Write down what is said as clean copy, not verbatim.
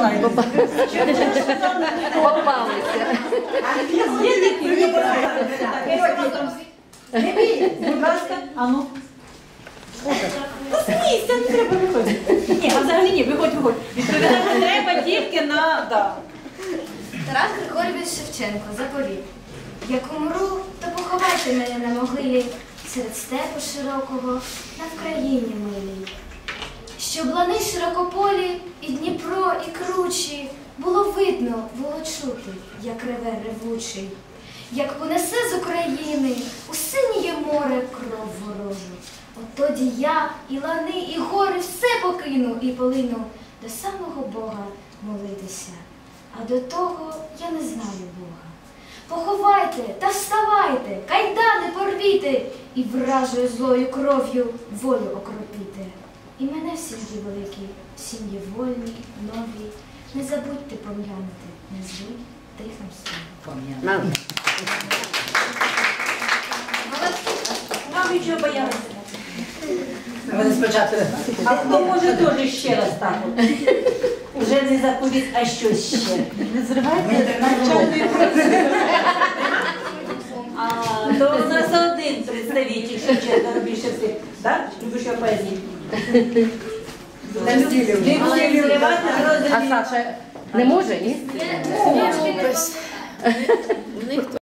Миколаївна. Попалися. Не бій, будь ласка, а ну. Смійся, не треба виходити. Ні, а взагалі ні, виходь. Відповідати треба тільки на «да». Тарас Григорійович Шевченко заповів: як умру, то поховайте мене на могилі серед степу широкого на Вкраїні милій. Щоб лани широкополі і Дніпро, і кручі було видно, було чути, як реве ревучий, як понесе з України у синє море кров ворожу. От тоді я і лани, і гори все покину і полину до самого Бога молитися. А до того я не знаю Бога. Поховайте та вставайте, кайдани порвіте і вражою злою кров'ю волю окропіте. І мене в сім'ї великій, в сім'ї вольній, новій, не забудьте пом'янути, не звуть тихим словом. Мам, нічого боялися. Вони спочатку. А хто може теж ще раз так? Вже не заповіт, а щось ще. Не зривайте навчальний процес. То у нас один представитель, що четверо більше всіх. Так? Любиш я поясніть. А Саша не може, ні? Не